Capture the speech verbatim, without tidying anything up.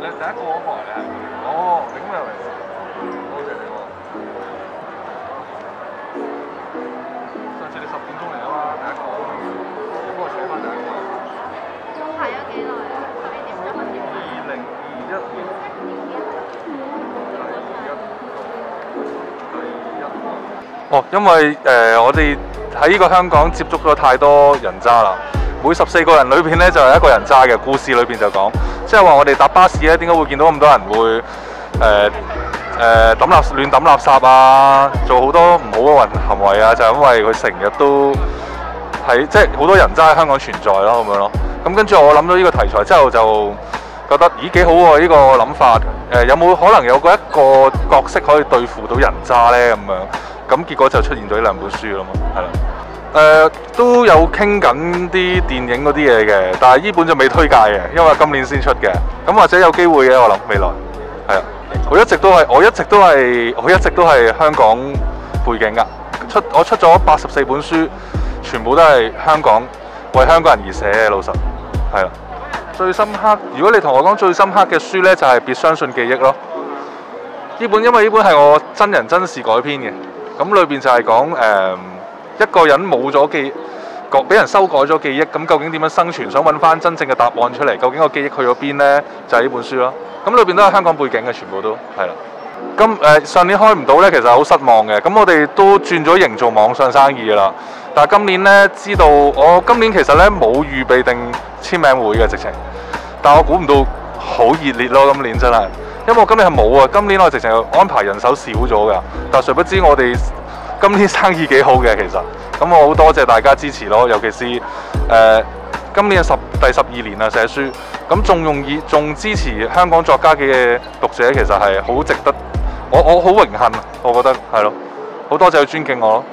你第一個嗰個嚟係？哦，你咁又嚟？多謝你喎。上次你十點鐘嚟啊嘛，第一個，你幫我寫翻第一個。 排咗幾耐啊？十二點一分點？ 二零二一年。哦，因為誒、呃、我哋喺呢個香港接觸咗太多人渣啦。每十四個人裏邊咧就係、是、一個人渣嘅故事裏邊就講，即係話我哋搭巴士咧點解會見到咁多人會誒誒抌垃亂抌垃圾啊，做好多唔好嘅運行為啊，就係、是、因為佢成日都喺即係好多人渣喺香港存在咯咁樣咯。咁跟住我諗到呢個題材之後就覺得咦幾好喎、啊、呢、這個諗法。誒、呃、有冇可能有個一個角色可以對付到人渣咧咁樣？咁結果就出現咗呢兩本書咯，係啦。誒、呃、都有傾緊啲電影嗰啲嘢嘅，但係呢本就未推介嘅，因為今年先出嘅。咁或者有機會嘅，我諗未來係啊。我一直都係，我一直都係，我一直都係香港背景㗎。出我出咗八十四本書，全部都係香港為香港人而寫嘅，老實係啦。最深刻，如果你同我講最深刻嘅書呢，就係、是《別相信記憶》咯。呢本因為呢本係我真人真事改編嘅，咁裏邊就係講誒。呃一個人冇咗記憶，俾人修改咗記憶，咁究竟點樣生存？想揾翻真正嘅答案出嚟，究竟個記憶去咗邊呢？就係、是、呢本書咯。咁裏邊都係香港背景嘅，全部都係啦。咁誒、呃、上年開唔到呢，其實好失望嘅。咁我哋都轉咗型做網上生意㗎啦。但係今年呢，知道我今年其實呢冇預備定簽名會嘅直情，但我估唔到好熱烈咯。今年真係，因為我今年係冇啊。今年我直情安排人手少咗㗎，但係誰不知我哋今年生意幾好嘅，其實咁我好多謝大家支持咯，尤其是誒、呃、今年十第十二年啦寫書，咁仲容易仲支持香港作家嘅讀者，其實係好值得，我我好榮幸，我覺得係咯，好多謝佢尊敬我咯。